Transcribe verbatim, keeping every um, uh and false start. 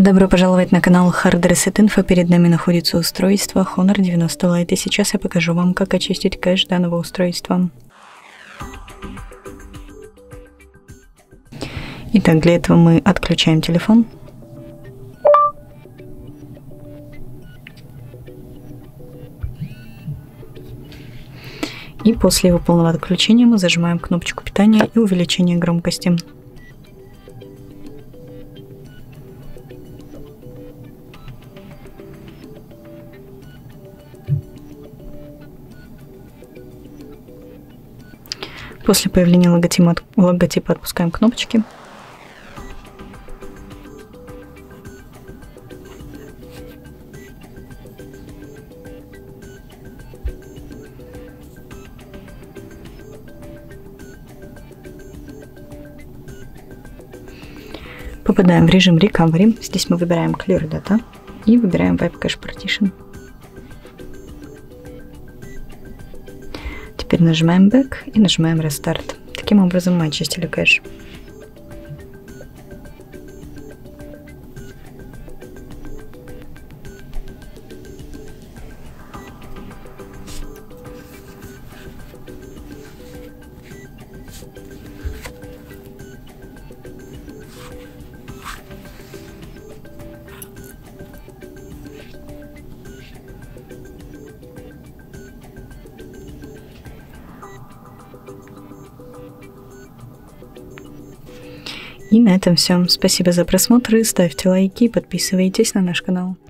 Добро пожаловать на канал Hard Reset Info. Перед нами находится устройство Honor девяносто Lite. И сейчас я покажу вам, как очистить кэш данного устройства. Итак, для этого мы отключаем телефон. И после его полного отключения мы зажимаем кнопочку питания и увеличения громкости. После появления логотипа, логотипа отпускаем кнопочки. Попадаем в режим Recovery. Здесь мы выбираем Clear Data и выбираем Wipe Cache Partition. Теперь нажимаем Back и нажимаем Restart. Таким образом мы очистили кэш. И на этом все. Спасибо за просмотр, ставьте лайки и подписывайтесь на наш канал.